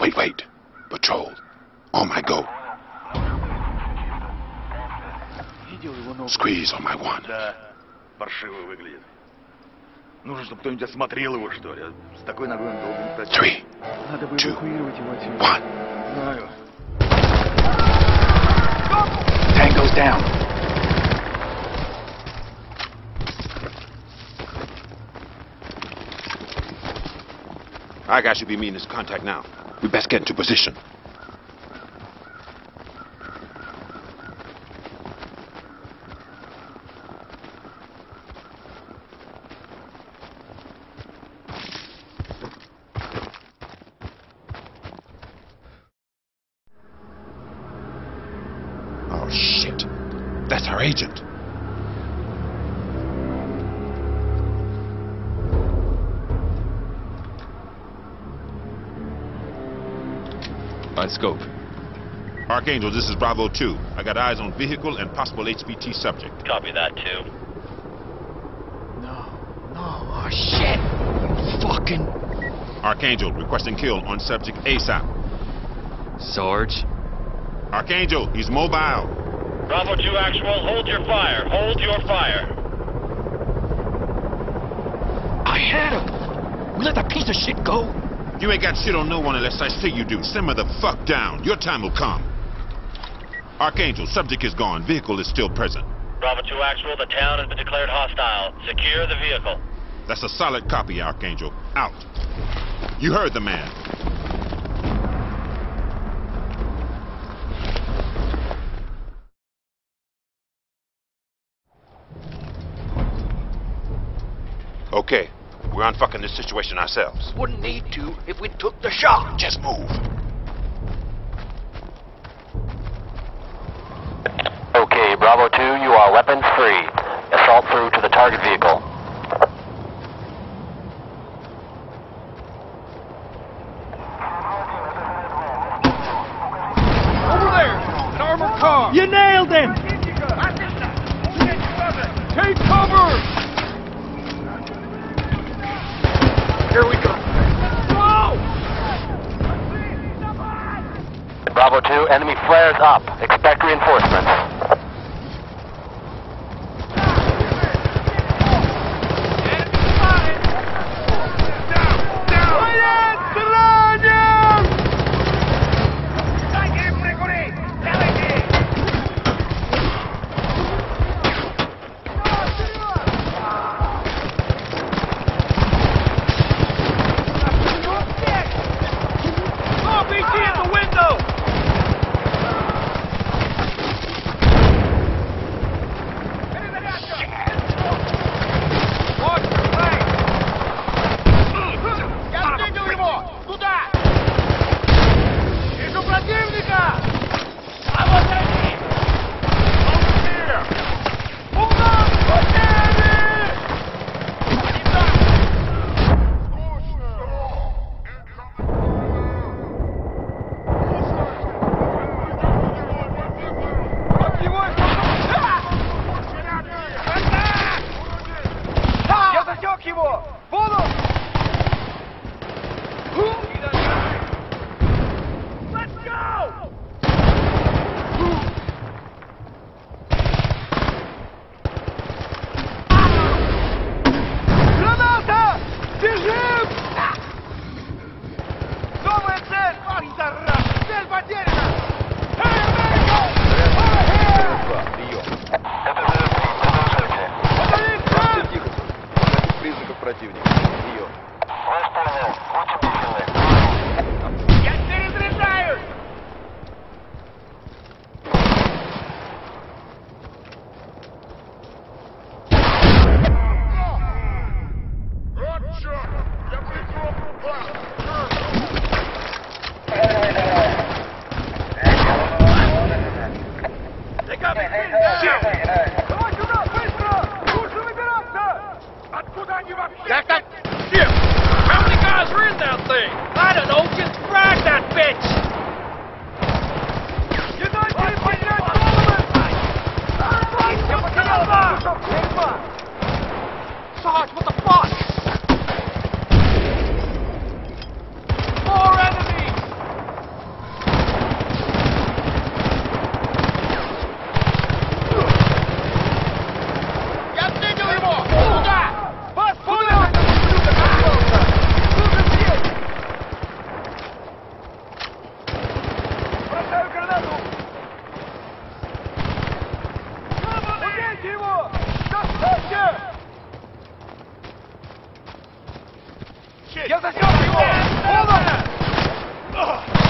Wait. Patrol. On my go. Squeeze on my one. Да, паршиво выглядит. Нужно, чтобы кто-нибудь осмотрел его, что ли. С такой ногой он долго не протянет. 3, 2, 1. Знаю. Tango's down. Our guy should be meeting his contact now. We best get into position. Oh, shit. That's our agent. On scope. Archangel, this is Bravo 2. I got eyes on vehicle and possible HVT subject. Copy that, too. No. Oh, shit. Fucking. Archangel, requesting kill on subject ASAP. Sarge? Archangel, he's mobile. Bravo 2 actual, hold your fire. Hold your fire. I had him. We let that piece of shit go. You ain't got shit on no one unless I say you do. Simmer the fuck down. Your time will come. Archangel, subject is gone. Vehicle is still present. Bravo 2 actual, the town has been declared hostile. Secure the vehicle. That's a solid copy, Archangel. Out. You heard the man. Okay, we're unfucking this situation ourselves. Wouldn't need to if we took the shot. Just move. Okay, Bravo 2, you are weapons free. Assault through to the target vehicle. Over there! An armored car! You nailed him! Take cover! Here we go. Whoa! Bravo 2, enemy flares up. Expect reinforcements. What the fuck? More enemies! Я засек его!